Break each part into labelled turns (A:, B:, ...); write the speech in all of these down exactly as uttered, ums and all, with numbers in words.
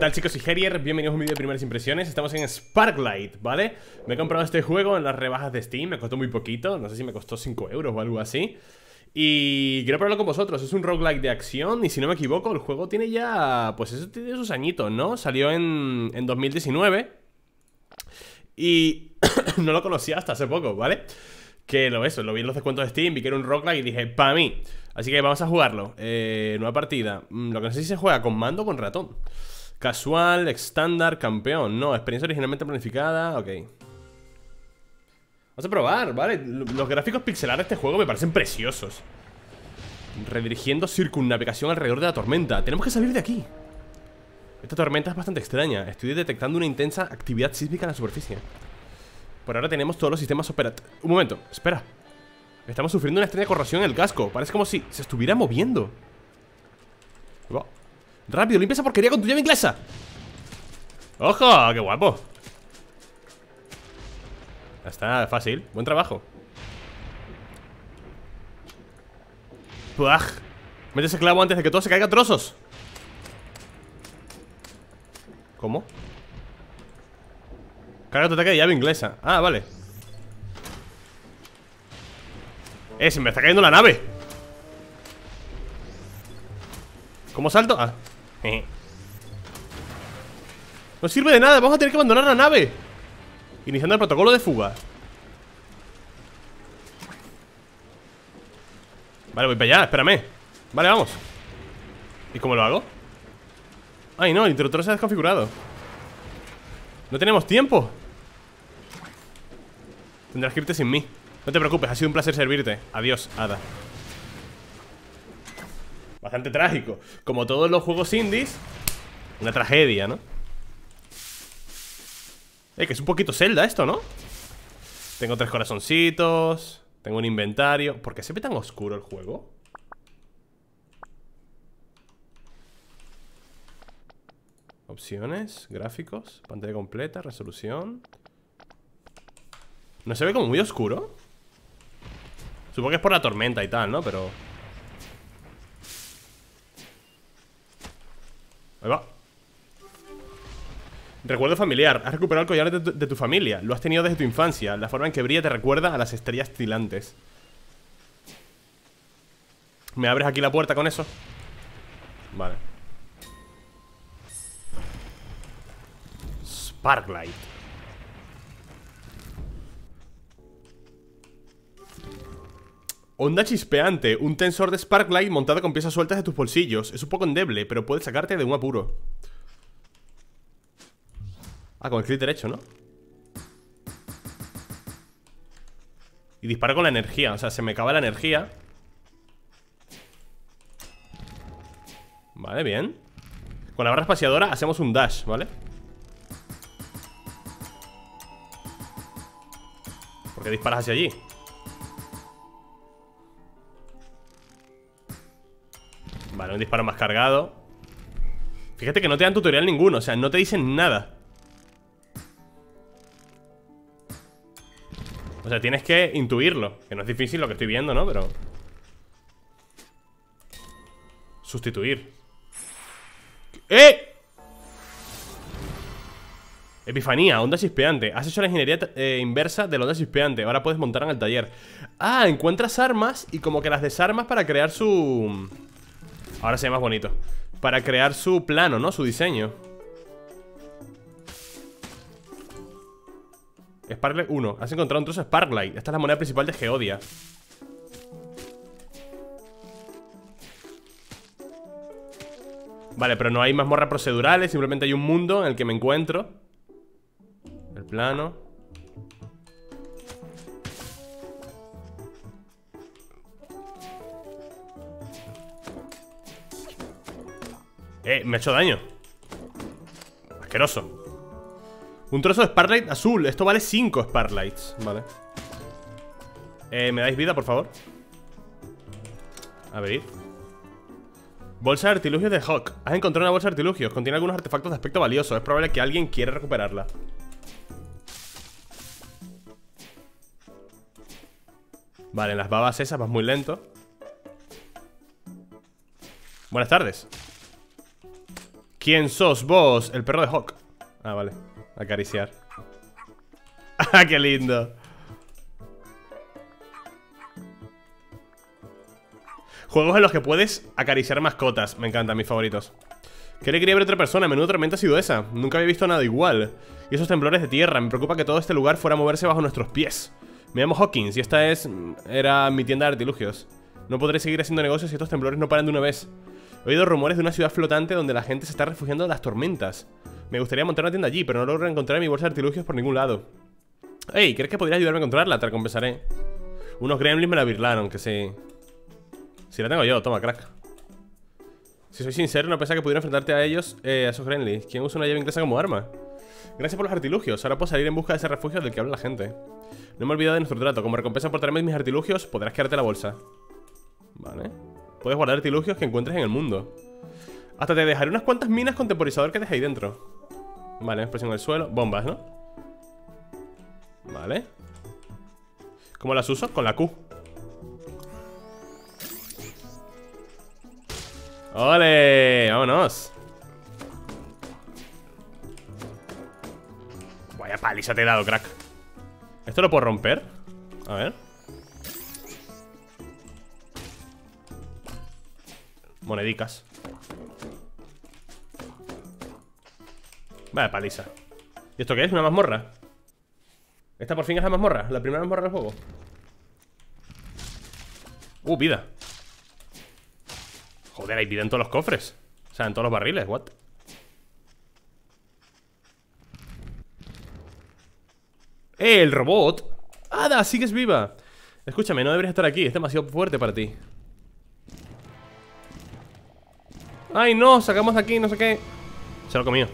A: tal, chicos? Soy Herier, bienvenidos a un vídeo de primeras impresiones. Estamos en Sparklite, ¿vale? Me he comprado este juego en las rebajas de Steam. Me costó muy poquito, no sé si me costó cinco euros o algo así. Y quiero probarlo con vosotros. Es un roguelike de acción y si no me equivoco el juego tiene ya... pues eso tiene sus añitos, ¿no? Salió en, en dos mil diecinueve y no lo conocía hasta hace poco, ¿vale? Que lo eso, lo vi en los descuentos de Steam, vi que era un roguelike y dije, para mí. Así que vamos a jugarlo. eh, Nueva partida. Lo que no sé si se juega con mando o con ratón. Casual, estándar, campeón. No, experiencia originalmente planificada. Ok. Vamos a probar, ¿vale? Los gráficos pixelares de este juego me parecen preciosos. Redirigiendo circunnavegación alrededor de la tormenta. Tenemos que salir de aquí. Esta tormenta es bastante extraña. Estoy detectando una intensa actividad sísmica en la superficie. Por ahora tenemos todos los sistemas operativos. Un momento, espera. Estamos sufriendo una extraña corrosión en el casco. Parece como si se estuviera moviendo. Oh. Rápido, limpia esa porquería con tu llave inglesa. ¡Ojo! ¡Qué guapo! Ya está, fácil, buen trabajo. ¡Puaj! Mete ese clavo antes de que todo se caiga a trozos. ¿Cómo? Carga tu ataque de llave inglesa. Ah, vale. Eh, se me está cayendo la nave. ¿Cómo salto? Ah. No sirve de nada, vamos a tener que abandonar la nave. Iniciando el protocolo de fuga. Vale, voy para allá, espérame. Vale, vamos. ¿Y cómo lo hago? Ay, no, el interruptor se ha desconfigurado. No tenemos tiempo. Tendrás que irte sin mí. No te preocupes, ha sido un placer servirte. Adiós, hada. Bastante trágico. Como todos los juegos indies, una tragedia, ¿no? Eh, que es un poquito Zelda esto, ¿no? Tengo tres corazoncitos. Tengo un inventario. ¿Por qué se ve tan oscuro el juego? Opciones, gráficos, pantalla completa, resolución. ¿No se ve como muy oscuro? Supongo que es por la tormenta y tal, ¿no? Pero... ahí va. Recuerdo familiar. Has recuperado el collar de tu, de tu familia. Lo has tenido desde tu infancia. La forma en que brilla te recuerda a las estrellas tilantes. ¿Me abres aquí la puerta con eso? Vale. Sparklite. Onda chispeante, un tensor de Sparklite montado con piezas sueltas de tus bolsillos. Es un poco endeble, pero puede sacarte de un apuro. Ah, con el clic derecho, ¿no? Y disparo con la energía, o sea, se me acaba la energía. Vale, bien. Con la barra espaciadora hacemos un dash, ¿vale? ¿Por qué disparas hacia allí? Vale, un disparo más cargado. Fíjate que no te dan tutorial ninguno, o sea, no te dicen nada. O sea, tienes que intuirlo. Que no es difícil lo que estoy viendo, ¿no? Pero... sustituir. ¡Eh! Epifanía, onda chispeante. Has hecho la ingeniería eh, inversa de la onda chispeante. Ahora puedes montar en el taller. Ah, encuentras armas y como que las desarmas para crear su... ahora se ve más bonito. Para crear su plano, ¿no? Su diseño. Sparklite uno. Has encontrado un trozo de Sparklite. Esta es la moneda principal de Geodia. Vale, pero no hay mazmorras procedurales. Simplemente hay un mundo en el que me encuentro. El plano. Eh, me ha hecho daño. Asqueroso. Un trozo de Sparklite azul. Esto vale cinco Sparklites. Vale. Eh, ¿me dais vida, por favor? A ver. Bolsa de artilugios de Hawk. Has encontrado una bolsa de artilugios. Contiene algunos artefactos de aspecto valioso. Es probable que alguien quiera recuperarla. Vale, en las babas esas vas muy lento. Buenas tardes. ¿Quién sos vos? El perro de Hawk. Ah, vale. Acariciar. ¡Ah, qué lindo! Juegos en los que puedes acariciar mascotas. Me encantan, mis favoritos. ¿Qué le quería ver a otra persona? Menudo tormenta ha sido esa. Nunca había visto nada igual. Y esos temblores de tierra. Me preocupa que todo este lugar fuera a moverse bajo nuestros pies. Me llamo Hawkins y esta es... Era mi tienda de artilugios. No podré seguir haciendo negocios si estos temblores no paran de una vez. He oído rumores de una ciudad flotante donde la gente se está refugiando de las tormentas. Me gustaría montar una tienda allí, pero no logro encontrar mi bolsa de artilugios por ningún lado. Ey, ¿crees que podrías ayudarme a encontrarla? Te recompensaré. Unos gremlins me la birlaron, que sí. Si la tengo yo, toma, crack. Si soy sincero, no pensaba que pudiera enfrentarte a ellos, eh, a esos gremlins. ¿Quién usa una llave inglesa como arma? Gracias por los artilugios, ahora puedo salir en busca de ese refugio del que habla la gente. No me he olvidado de nuestro trato. Como recompensa por traerme mis artilugios, podrás quedarte la bolsa. Vale. Puedes guardar artilugios que encuentres en el mundo. Hasta te dejaré unas cuantas minas con temporizador que dejé ahí dentro. Vale, presión en el suelo. Bombas, ¿no? Vale. ¿Cómo las uso? Con la Q. ¡Ole! ¡Vámonos! Vaya paliza te he dado, crack. ¿Esto lo puedo romper? A ver. Monedicas. Vaya paliza. ¿Y esto qué es? ¿Una mazmorra? Esta por fin es la mazmorra. La primera mazmorra del juego. Uh, vida. Joder, hay vida en todos los cofres. O sea, en todos los barriles, what? ¡Eh, el robot! ¡Ada, sigues viva! Escúchame, no deberías estar aquí, es demasiado fuerte para ti. ¡Ay, no! Sacamos de aquí, no sé qué. Se lo comió.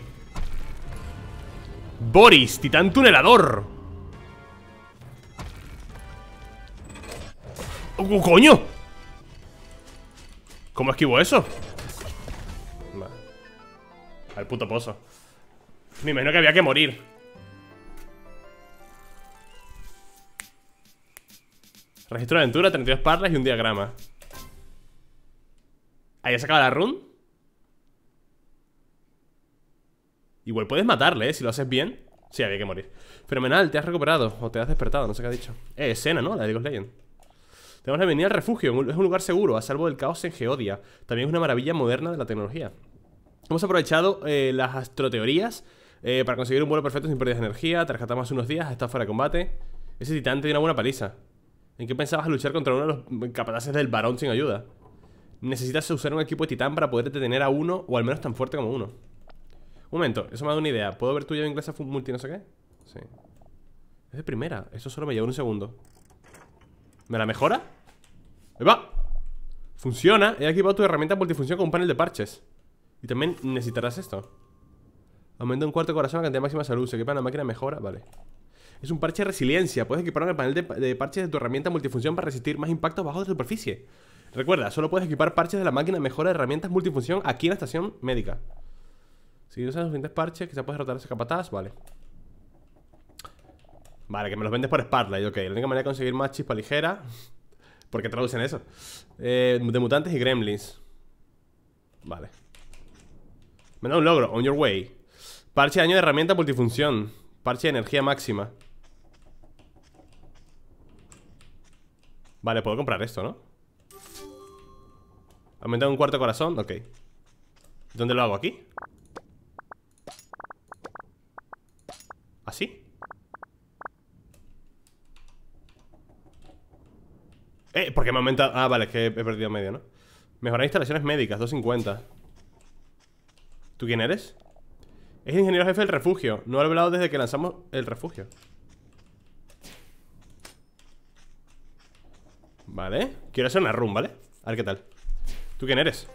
A: Boris, titán tunelador. ¡Oh, coño! ¿Cómo esquivo eso? Vale. Al puto pozo. Me imagino que había que morir. Registro de aventura, treinta y dos parlas y un diagrama. ¿Ahí ha sacado la run? Igual puedes matarle, ¿eh? Si lo haces bien. Sí, había que morir. Fenomenal, te has recuperado. O te has despertado, no sé qué ha dicho. Eh, escena, ¿no? La de League of Legends. Tenemos que venir al refugio. Es un lugar seguro, a salvo del caos en Geodia. También es una maravilla moderna de la tecnología. Hemos aprovechado eh, las astroteorías eh, para conseguir un vuelo perfecto sin pérdidas de energía. Te rescatamos unos días, está fuera de combate. Ese titán te dio una buena paliza. ¿En qué pensabas luchar contra uno de los capataces del varón sin ayuda? Necesitas usar un equipo de titán para poder detener a uno, o al menos tan fuerte como uno. Un momento, eso me ha dado una idea. ¿Puedo ver tu llave inglesa multi no sé qué? Sí. Es de primera, eso solo me lleva un segundo. ¿Me la mejora? ¡Ahí va! Funciona, he equipado tu herramienta multifunción con un panel de parches. Y también necesitarás esto. Aumenta un cuarto de corazón a cantidad máxima de salud. Se equipa en la máquina mejora, vale. Es un parche de resiliencia. Puedes equipar en el panel de, de parches de tu herramienta multifunción para resistir más impactos bajo de superficie. Recuerda, solo puedes equipar parches de la máquina mejora de herramientas multifunción aquí en la estación médica. Si usas los suficientes parches, quizá puedes rotar ese capataz, vale. Vale, que me los vendes por Spotlight, ok. La única manera de conseguir más chispa ligera. ¿Por qué traducen eso? Eh, de mutantes y gremlins. Vale. Me da un logro, on your way. Parche de daño de herramienta multifunción. Parche de energía máxima. Vale, puedo comprar esto, ¿no? Aumentar un cuarto de corazón, ok. ¿Dónde lo hago? ¿Aquí? ¿Así? Eh, ¿por qué me aumenta? Ah, vale, es que he perdido medio, ¿no? Mejorar instalaciones médicas, doscientos cincuenta. ¿Tú quién eres? Es el ingeniero jefe del refugio. No lo he hablado desde que lanzamos el refugio. Vale, quiero hacer una run, ¿vale? A ver qué tal. ¿Tú quién eres?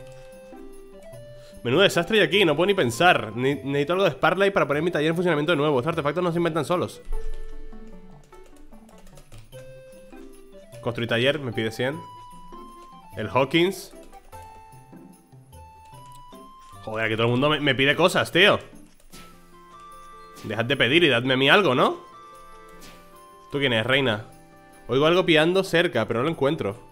A: Menudo desastre hay aquí, no puedo ni pensar. Ne Necesito algo de Spotlight para poner mi taller en funcionamiento de nuevo. Estos artefactos no se inventan solos. Construir taller, me pide cien. El Hawkins. Joder, aquí todo el mundo me, me pide cosas, tío. Dejad de pedir y dadme a mí algo, ¿no? ¿Tú quién eres, reina? Oigo algo piando cerca, pero no lo encuentro.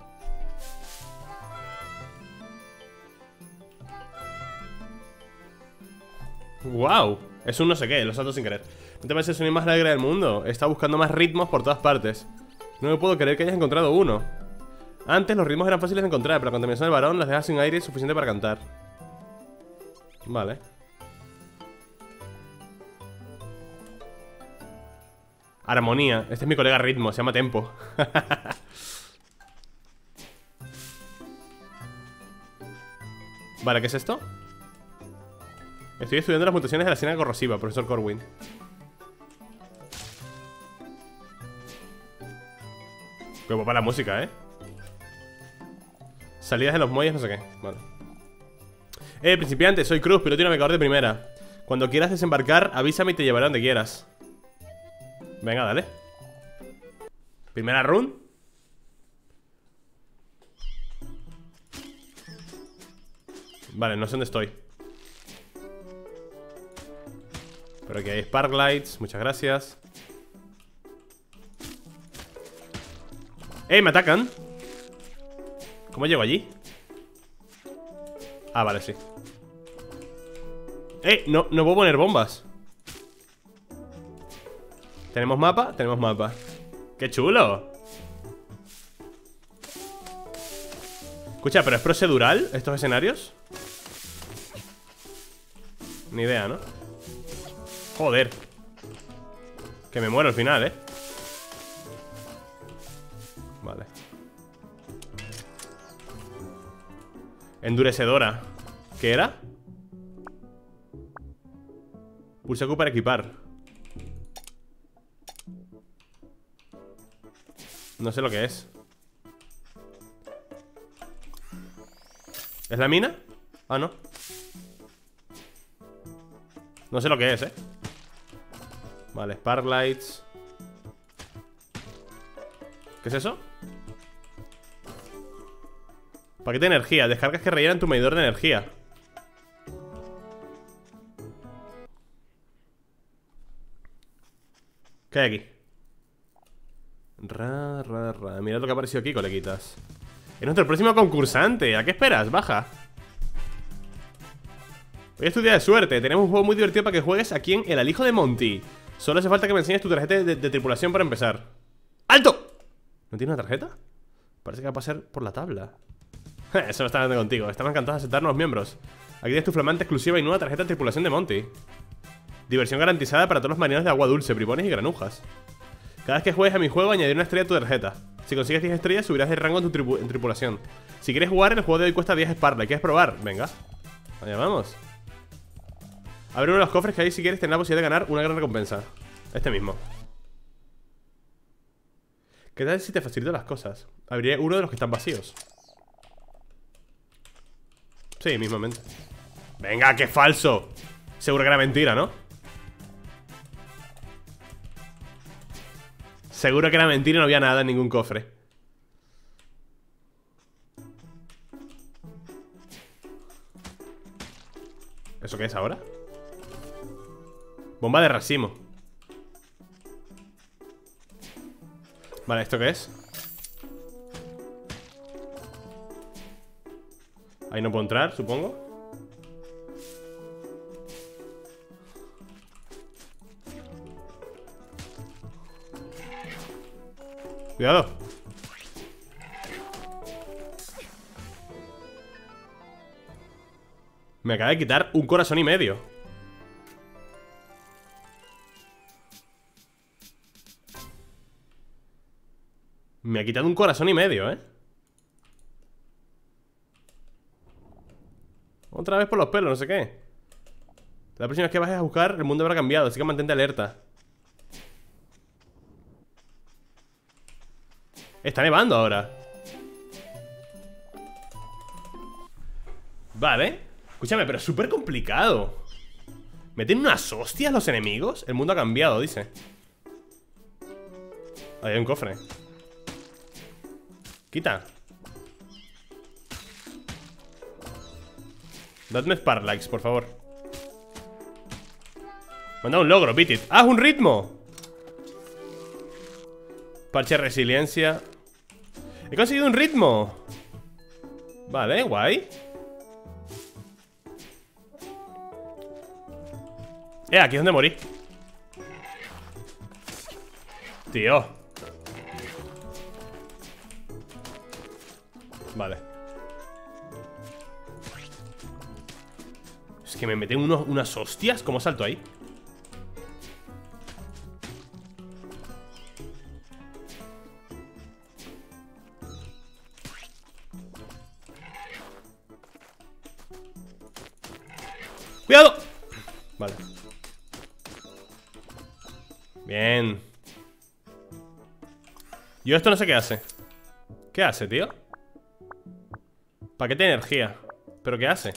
A: Wow, es un no sé qué, lo salto sin querer. ¿No te parece el sonido más alegre del mundo? Está buscando más ritmos por todas partes. No me puedo creer que hayas encontrado uno. Antes los ritmos eran fáciles de encontrar, pero la contaminación del varón las deja sin aire suficiente para cantar. Vale. Armonía, este es mi colega ritmo, se llama Tempo. Vale, ¿qué es esto? Estoy estudiando las mutaciones de la escena corrosiva, profesor Corwin. Qué guapa la música, ¿eh? Salidas de los muelles, no sé qué. Vale. Eh, principiante, soy Cruz, piloto y navegador de primera. Cuando quieras desembarcar, avísame y te llevaré donde quieras. Venga, dale. Primera run. Vale, no sé dónde estoy. Pero aquí hay Sparklights, muchas gracias. ¡Eh, me atacan! ¿Cómo llego allí? Ah, vale, sí. ¡Eh, no, no puedo poner bombas! ¿Tenemos mapa? Tenemos mapa. ¡Qué chulo! Escucha, ¿pero es procedural estos escenarios? Ni idea, ¿no? Joder. Que me muero al final, ¿eh? Vale. Endurecedora. ¿Qué era? Pulsa Q para equipar. No sé lo que es. ¿Es la mina? Ah, no. No sé lo que es, eh. Vale, Sparklights. ¿Qué es eso? Paquete de energía. Descargas que rellenan tu medidor de energía. ¿Qué hay aquí? Ra, ra, ra. Mirad lo que ha aparecido aquí, coleguitas. Es nuestro próximo concursante. ¿A qué esperas? Baja. Hoy es tu día de suerte. Tenemos un juego muy divertido para que juegues aquí en El Alijo de Monty. Solo hace falta que me enseñes tu tarjeta de, de tripulación para empezar. ¡Alto! ¿No tiene una tarjeta? Parece que va a pasar por la tabla. Eso no está hablando contigo. Estamos encantados de aceptar nuevos miembros. Aquí tienes tu flamante exclusiva y nueva tarjeta de tripulación de Monty. Diversión garantizada para todos los marineros de agua dulce, bribones y granujas. Cada vez que juegues a mi juego, añadiré una estrella a tu tarjeta. Si consigues diez estrellas, subirás de rango en tu tripu en tripulación. Si quieres jugar, el juego de hoy cuesta diez Sparklight. ¿Quieres probar? Venga. Allá vamos. Abre uno de los cofres que hay si quieres tener la posibilidad de ganar una gran recompensa. Este mismo. ¿Qué tal si te facilito las cosas? Abriré uno de los que están vacíos. Sí, mismamente. Venga, qué falso. Seguro que era mentira, ¿no? Seguro que era mentira y no había nada en ningún cofre. ¿Eso qué es ahora? Bomba de racimo. Vale, ¿esto qué es? Ahí no puedo entrar, supongo. Cuidado. Me acaba de quitar un corazón y medio. Me ha quitado un corazón y medio, ¿eh? Otra vez por los pelos, no sé qué. La próxima vez que vayas a buscar, el mundo habrá cambiado, así que mantente alerta. Está nevando ahora. Vale. Escúchame, pero es súper complicado. ¿Meten unas hostias los enemigos? El mundo ha cambiado, dice. Ahí hay un cofre. Quita. Dadme Sparklights, por favor. Me han dado un logro, beat it. ¡Ah, un ritmo! Parche de resiliencia. He conseguido un ritmo. Vale, guay. Eh, aquí es donde morí. Tío. Vale. Es que me meten unos, unas hostias. ¿Cómo salto ahí? ¡Cuidado! Vale. Bien. Yo esto no sé qué hace. ¿Qué hace, tío? Paquete de energía. ¿Pero qué hace?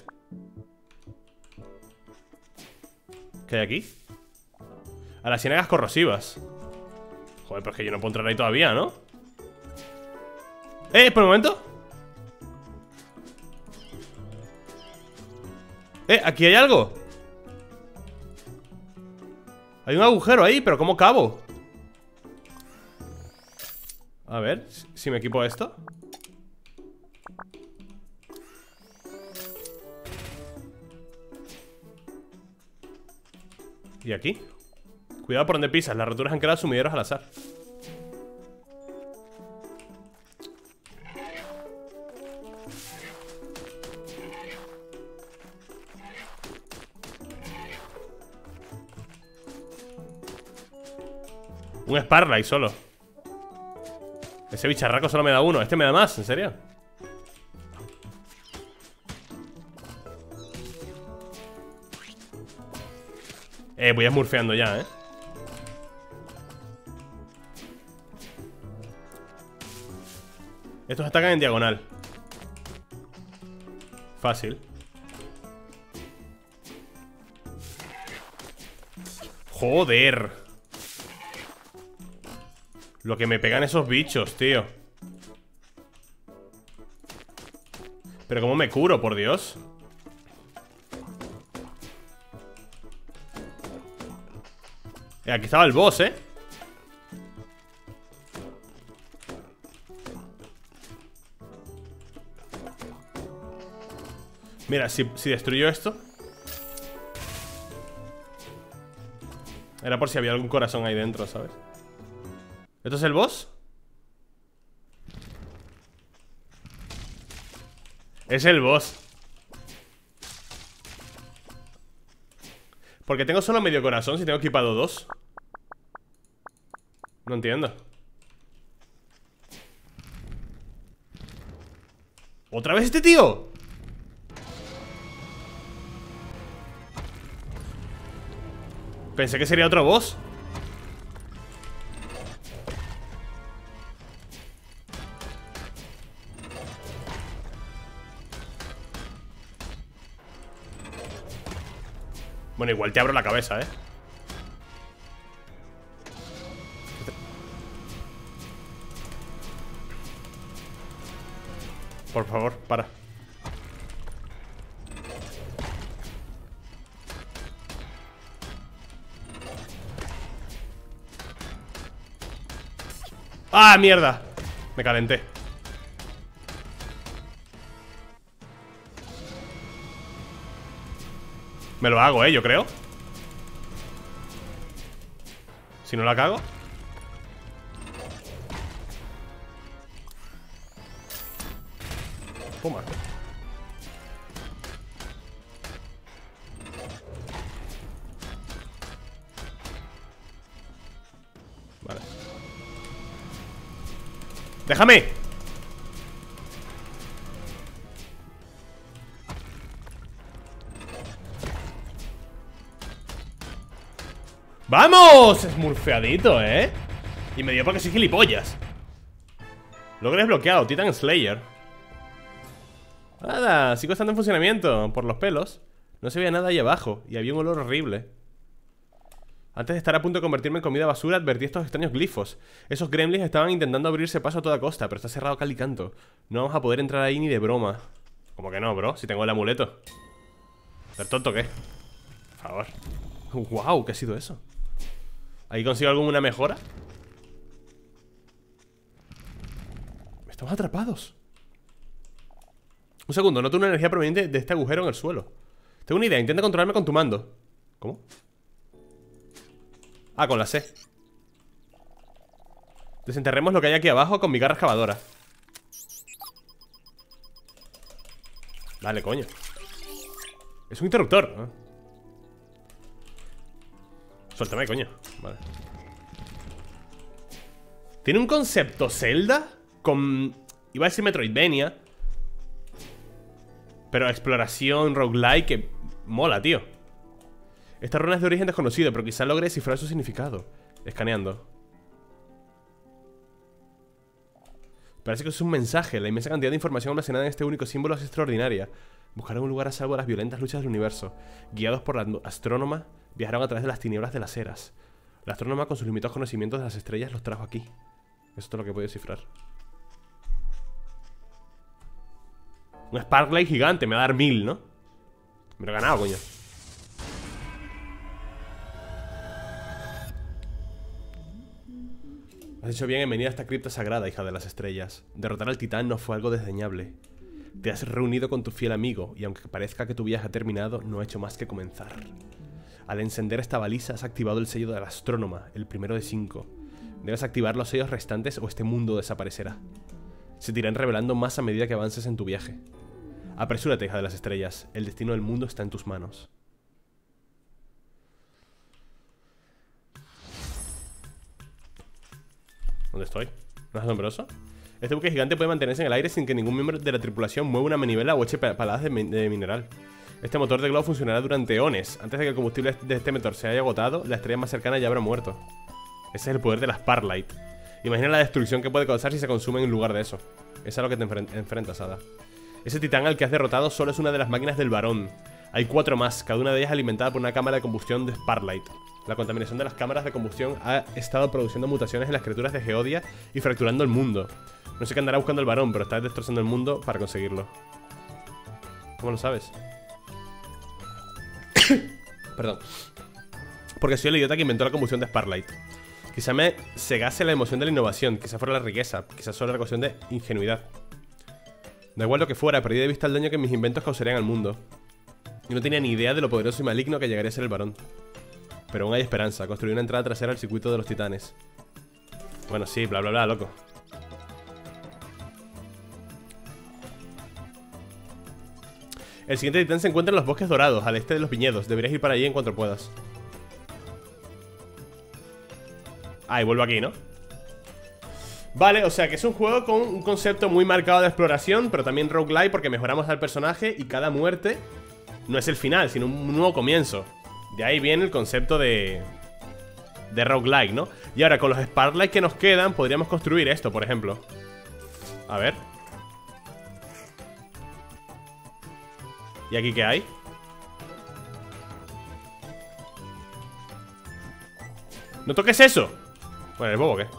A: ¿Qué hay aquí? A las ciénagas corrosivas. Joder, pero es que yo no puedo entrar ahí todavía, ¿no? Eh, por un momento. Eh, aquí hay algo. Hay un agujero ahí, pero ¿cómo cabo? A ver, si me equipo esto. ¿Y aquí? Cuidado por donde pisas, las roturas han creado sumideros al azar. Un Sparlight solo. Ese bicharraco solo me da uno. Este me da más, ¿en serio? Eh, voy smurfeando ya, eh. Estos atacan en diagonal. Fácil. Joder. Lo que me pegan esos bichos, tío. Pero cómo me curo, por Dios. Eh, aquí estaba el boss, eh. Mira, si, si destruyo esto. Era por si había algún corazón ahí dentro, ¿sabes? ¿Esto es el boss? Es el boss. Porque tengo solo medio corazón si tengo equipado dos. No entiendo. ¿Otra vez este tío? Pensé que sería otro boss. Bueno, igual te abro la cabeza, ¿eh? Por favor, para. ¡Ah, mierda! Me calenté. Me lo hago, eh, yo creo. Si no la cago. Puma. Vale. ¡Déjame! ¡Vamos! Es murfeadito, ¿eh? Y me dio porque soy gilipollas. Logro desbloqueado, Titan Slayer. Nada, sigo estando en funcionamiento. Por los pelos. No se veía nada ahí abajo. Y había un olor horrible. Antes de estar a punto de convertirme en comida basura, advertí estos extraños glifos. Esos gremlins estaban intentando abrirse paso a toda costa, pero está cerrado cal y canto. No vamos a poder entrar ahí ni de broma. ¿Cómo que no, bro? Si tengo el amuleto. ¿Ser tonto qué? Por favor. Wow, ¿qué ha sido eso? ¿Ahí consigo alguna mejora? Estamos atrapados. Un segundo, noto una energía proveniente de este agujero en el suelo. Tengo una idea, intenta controlarme con tu mando. ¿Cómo? Ah, con la C. Desenterremos lo que hay aquí abajo con mi garra excavadora. Vale, coño. Es un interruptor, ¿no? Suéltame, coño. Vale. Tiene un concepto Zelda con... iba a decir Metroidvania, pero exploración, roguelike, que mola, tío. Esta runa es de origen desconocido, pero quizás logre descifrar su significado. Escaneando. Parece que es un mensaje. La inmensa cantidad de información almacenada en este único símbolo es extraordinaria. Buscaron un lugar a salvo de las violentas luchas del universo. Guiados por la astrónoma, viajaron a través de las tinieblas de las eras. La astrónoma, con sus limitados conocimientos de las estrellas, los trajo aquí. Eso es todo lo que puedo descifrar. Un Sparklight gigante, me va a dar mil, ¿no? Me lo he ganado, coño. Has hecho bien en venir a esta cripta sagrada, hija de las estrellas. Derrotar al titán no fue algo desdeñable. Te has reunido con tu fiel amigo, y aunque parezca que tu viaje ha terminado, no ha hecho más que comenzar. Al encender esta baliza has activado el sello de la astrónoma, el primero de cinco. Debes activar los sellos restantes o este mundo desaparecerá. Se te irán revelando más a medida que avances en tu viaje. Apresúrate, hija de las estrellas. El destino del mundo está en tus manos. ¿Dónde estoy? ¿No es asombroso? Este buque gigante puede mantenerse en el aire sin que ningún miembro de la tripulación mueva una manivela o eche paladas de, de mineral. Este motor de globo funcionará durante eones. Antes de que el combustible de este motor se haya agotado, la estrella más cercana ya habrá muerto. Ese es el poder de la Sparklight. Imagina la destrucción que puede causar si se consume en lugar de eso. Es a lo que te enfren enfrentas, Ada. Ese titán al que has derrotado solo es una de las máquinas del varón. Hay cuatro más, cada una de ellas alimentada por una cámara de combustión de Sparklight. La contaminación de las cámaras de combustión ha estado produciendo mutaciones en las criaturas de Geodia y fracturando el mundo. No sé qué andará buscando el varón, pero está destrozando el mundo para conseguirlo. ¿Cómo lo sabes? Perdón. Porque soy el idiota que inventó la combustión de Sparklight. Quizá me cegase la emoción de la innovación, quizá fuera la riqueza, quizá solo la cuestión de ingenuidad. Da igual lo que fuera, perdí de vista el daño que mis inventos causarían al mundo. Y no tenía ni idea de lo poderoso y maligno que llegaría a ser el varón. Pero aún hay esperanza, construir una entrada trasera al circuito de los titanes. Bueno, sí, bla bla bla, loco. El siguiente titán se encuentra en los bosques dorados, al este de los viñedos. Deberías ir para allí en cuanto puedas. Ah, y vuelvo aquí, ¿no? Vale, o sea que es un juego con un concepto muy marcado de exploración, pero también roguelike porque mejoramos al personaje y cada muerte no es el final, sino un nuevo comienzo. De ahí viene el concepto de... de roguelike, ¿no? Y ahora con los Sparklight que nos quedan podríamos construir esto, por ejemplo. A ver. ¿Y aquí qué hay? ¡No toques eso! Bueno, ¿el bobo qué?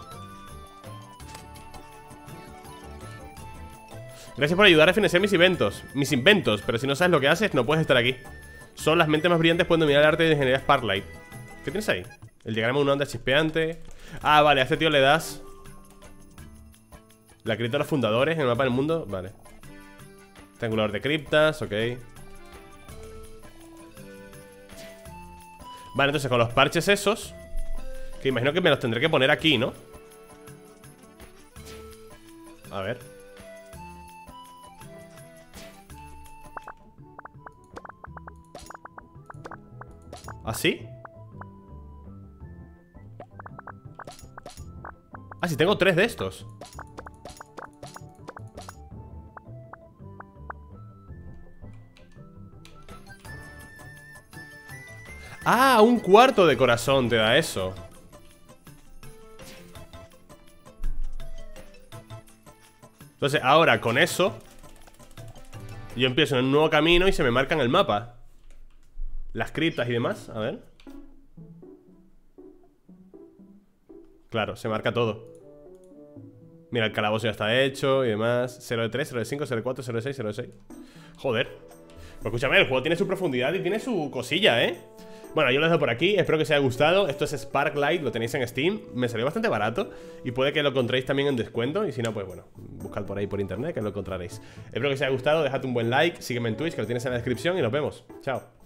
A: Gracias por ayudar a financiar mis inventos Mis inventos, pero si no sabes lo que haces no puedes estar aquí. Solo las mentes más brillantes pueden dominar el arte de ingeniería Sparklight. ¿Qué tienes ahí? El diagrama de una onda chispeante. Ah, vale, a este tío le das la cripta de los fundadores en el mapa del mundo. Vale. Triangulador de criptas, ok. Vale, entonces con los parches esos, que imagino que me los tendré que poner aquí, ¿no? A ver. ¿Así? Ah, sí, tengo tres de estos. Ah, un cuarto de corazón te da eso. Entonces, ahora con eso yo empiezo en un nuevo camino y se me marca en el mapa las criptas y demás, a ver. Claro, se marca todo. Mira, el calabozo ya está hecho y demás. Cero de tres, cero de cinco, cero de cuatro, cero de seis, cero de seis. Joder. Pues escúchame, el juego tiene su profundidad y tiene su cosilla, ¿eh? Bueno, yo lo dejo por aquí, espero que os haya gustado. Esto es Sparklight, lo tenéis en Steam. Me salió bastante barato y puede que lo encontréis también en descuento. Y si no, pues bueno, buscad por ahí por internet que lo encontraréis. Espero que os haya gustado, dejad un buen like, sígueme en Twitch que lo tienes en la descripción y nos vemos. Chao.